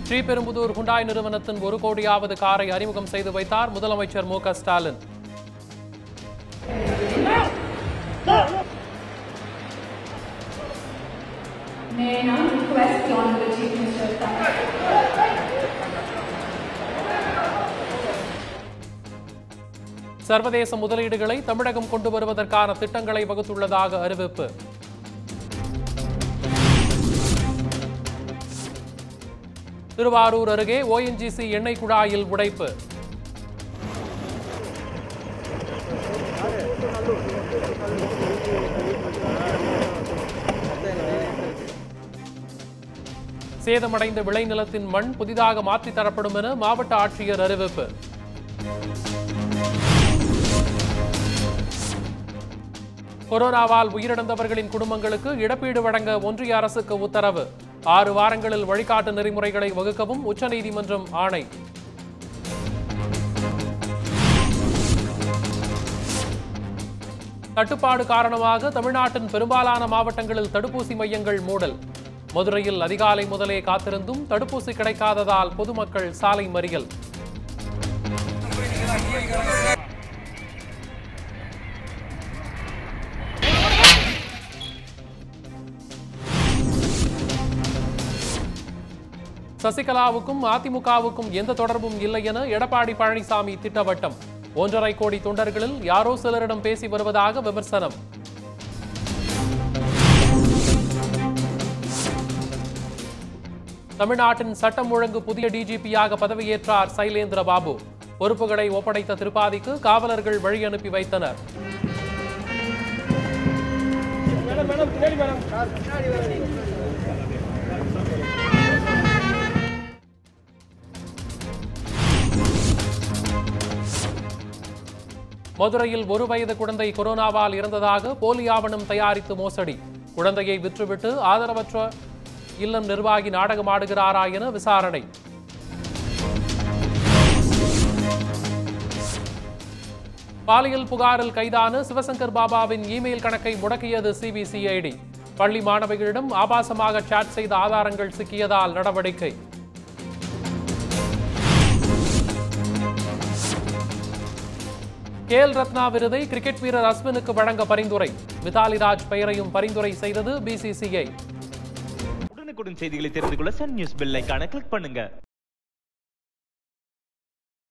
Sriperumbudur Hyundai நிறுவனத்தின் 1 கோடியாவது காரை அறிமுகம் செய்து வைத்தார் முதலமைச்சர் மு.க. ஸ்டாலின். சர்வதேச முதலீடுகளை தமிழகம் கொண்டு வருவதற்கான திட்டங்களை வகுத்துள்ளதாக அறிவிப்பு. திருவாரூர் அருகே ONGC எண்ணெய் குழாயில் உடைப்பு. சேதமடைந்த விளைநிலத்தின் மண் புதிதாக மாற்றித் தரப்படும் என மாவட்ட ஆட்சியர் அறிவிப்பு. கொரோனாவால் உயிரிழந்தவர்களின் குடும்பங்களுக்கு இழப்பீடு வழங்க ஒன்றிய அரசுக்கு உத்தரவு. 6 வாரங்களில் வழிகாட்டு நெறிமுறைகளை வகுக்கவும் உச்சநீதிமன்றம் ஆணை. தட்டுப்பாடு காரணமாக தமிழ்நாட்டின் பெரும்பாலான மாவட்டங்களில் தடுப்பூசி மையங்கள் மூடல். மதுரையில் அதிகாலை முதலே காத்திருந்தும் தடுப்பூசி கிடைக்காததால் பொதுமக்கள் சாலை மறியல். சசிகலாவுக்கும் அதிமுகவுக்கும் எந்த தொடர்பும் இல்லை என எடப்பாடி பழனிசாமி திட்டவட்டம். 1.5 கோடி தொண்டர்களில் யாரோ சிலரிடம் பேசி வருவதாக விமர்சனம். தமிழ்நாட்டின் சட்டம் ஒழுங்கு புதிய டிஜிபியாக பதவியேற்றார் சைலேந்திர பாபு. பொறுப்புகளை ஒப்படைத்த திருப்பாதிக்கு காவலர்கள் வழி அனுப்பி வைத்தனர். மதுரையில் 1 வயது குழந்தை கொரோனாவால் இறந்ததாக போலி ஆவணம் தயாரித்து மோசடி. குழந்தையை விற்றுவிட்டு ஆதரவற்ற இல்லம் நிர்வாகி நாடகமாடுகிறாரா என விசாரணை. பாலியல் புகாரில் கைதான சிவசங்கர் பாபாவின் இமெயில் கணக்கை முடக்கியது CBCID. பள்ளி மாணவிகளிடம் ஆபாசமாக சாட் செய்த ஆதாரங்கள் சிக்கியதால் நடவடிக்கை. கேல் ரத்னா விருதை கிரிக்கெட் வீரர் அஸ்வினுக்கு வழங்க பரிந்துரை. மிதாலி ராஜ் பெயரையும் பரிந்துரை செய்தது BCCI. உடனுக்குடன் செய்திகளை தெரிந்து கொள்ள சன் நியூஸ் பெல் ஐகானை கிளிக் பண்ணுங்க.